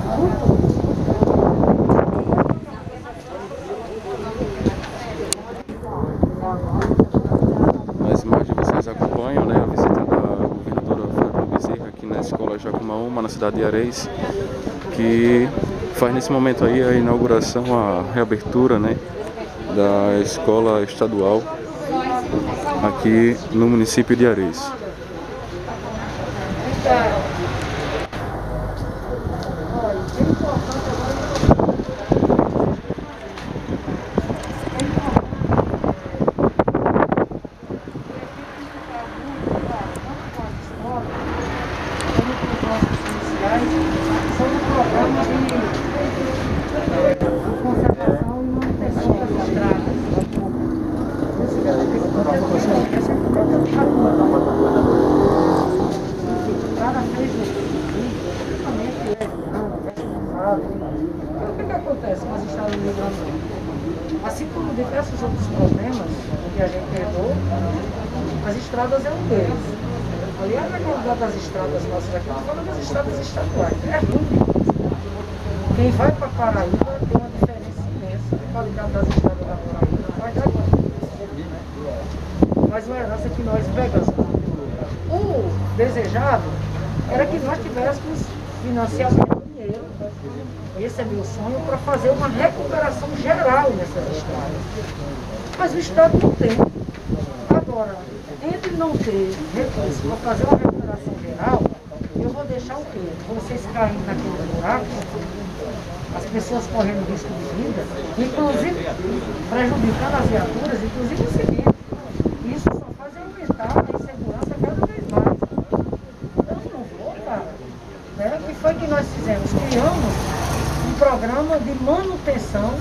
Nas imagens vocês acompanham, né, a visita da governadora Fátima Bezerra aqui na escola Jacumaúma, na cidade de Areis, que faz nesse momento aí a inauguração, a reabertura, né, da escola estadual aqui no município de Areis. O que acontece com as estradas do Rio Grande do Norte? Assim como diversos outros problemas que a gente herdou, as estradas é um deles. Aliás, a qualidade das estradas nossas aqui, eu estou falando das estradas estaduais, é ruim. Quem vai para Paraíba tem uma diferença imensa de qualidade das estradas da Paraíba. Vai dar mas uma herança que nós pegamos. O desejado era que nós tivéssemos financiamento de dinheiro. Esse é meu sonho, para fazer uma recuperação geral nessas estradas. Mas o Estado não tem. Agora, entre não ter recursos para fazer uma recuperação geral, eu vou deixar o quê? Vocês caindo naquele buraco, as pessoas correndo risco de vida, inclusive prejudicando as viaturas, inclusive o seguinte, isso só faz aumentar a insegurança cada vez mais. Eu não vou, cara. O que foi que nós fizemos? Criamos um programa de manutenção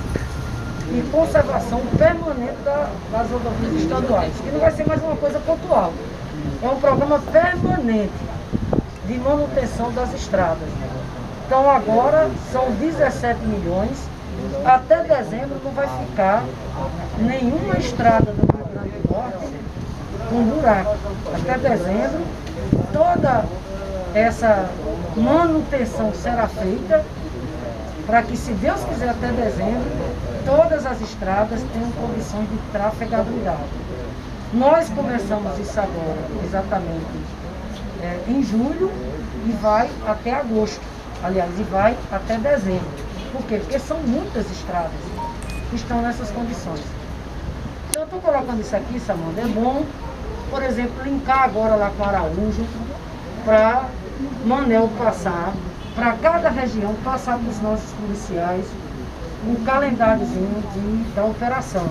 e conservação permanente das rodovias estaduais, que não vai ser mais uma coisa pontual. É um programa permanente de manutenção das estradas. Então agora são 17 milhões, até dezembro não vai ficar nenhuma estrada do Rio Grande do Norte com buraco. Até dezembro toda essa manutenção será feita para que, se Deus quiser, até dezembro, todas as estradas tenham condições de trafegabilidade. Nós começamos isso agora, exatamente em julho, e vai até agosto. Aliás, e vai até dezembro. Por quê? Porque são muitas estradas que estão nessas condições. Então, eu estou colocando isso aqui, Samanta, é bom, por exemplo, linkar agora lá com Araújo, para Manel passar, para cada região passar para os nossos policiais um calendáriozinho da operação.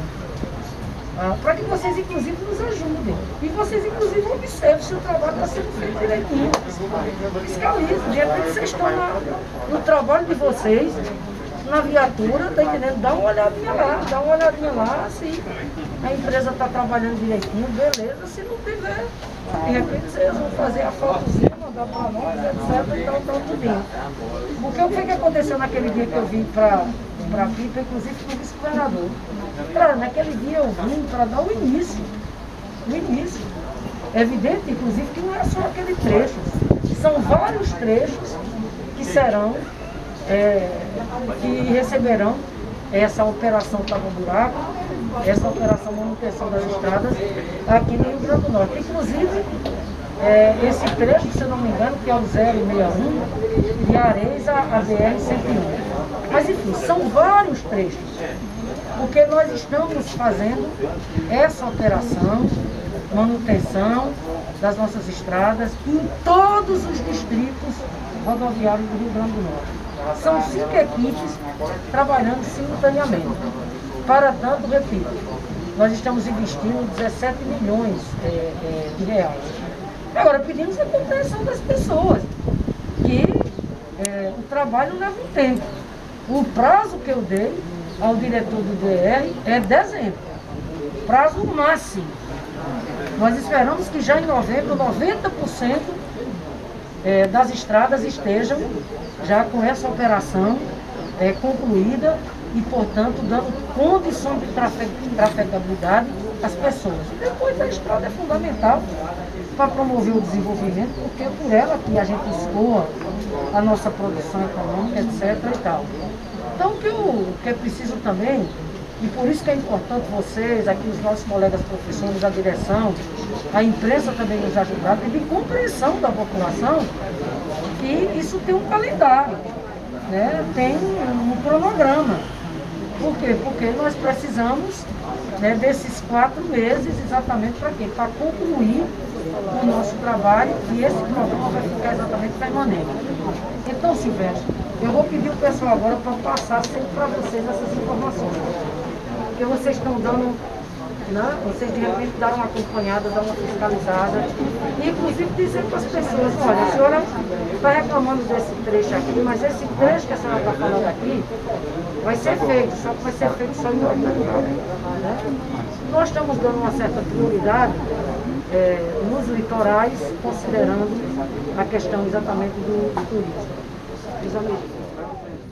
Para que vocês, inclusive, nos ajudem. E vocês, inclusive, observem se o trabalho está sendo feito direitinho. Fiscalizem. De repente, vocês estão no trabalho de vocês, na viatura, tá entendendo? Dá uma olhadinha lá, se a empresa está trabalhando direitinho, beleza. Se não tiver, de repente, vocês vão fazer a fotozinha, mandar para nós, etc. Então, tudinho. Porque o que aconteceu naquele dia que eu vim para Pipa, inclusive com o vice-governador? Naquele dia eu vim para dar o início. É evidente, inclusive, que não é só aquele trecho. São vários trechos que serão, que receberão essa operação tapa-buraco, essa operação manutenção das estradas aqui no Rio Grande do Norte. Inclusive, esse trecho, se eu não me engano, que é o 061, de Areis a BR-101. Mas, enfim, são vários trechos, porque nós estamos fazendo essa operação, manutenção das nossas estradas em todos os distritos rodoviários do Rio Grande do Norte. São 5 equipes trabalhando simultaneamente. Para tanto, repito, nós estamos investindo 17 milhões de reais. Agora, pedimos a compreensão das pessoas, que o trabalho leva um tempo. O prazo que eu dei ao diretor do DR é dezembro, prazo máximo. Nós esperamos que já em novembro 90% das estradas estejam já com essa operação concluída e, portanto, dando condição de trafegabilidade às pessoas. Depois, a estrada é fundamental. para promover o desenvolvimento, porque é por ela que a gente escoa a nossa produção econômica, etc. e tal. Então, o que é preciso também, e por isso que é importante vocês, aqui os nossos colegas professores, a direção, a imprensa também nos ajudar, de compreensão da população, que isso tem um calendário, né? Tem um cronograma. Por quê? Porque nós precisamos, né, desses 4 meses exatamente para quê? Para concluir o nosso trabalho e esse programa vai ficar exatamente permanente. Então, Silvestre, eu vou pedir o pessoal agora para passar sempre para vocês essas informações. Porque vocês estão dando, né, vocês de repente dão uma acompanhada, dão uma fiscalizada, e inclusive dizer para as pessoas, olha, a senhora está reclamando desse trecho aqui, mas esse trecho que a senhora está falando aqui vai ser feito, só que vai ser feito só em outubro. Né? Nós estamos dando uma certa prioridade nos litorais, considerando a questão exatamente do turismo. Os amigos.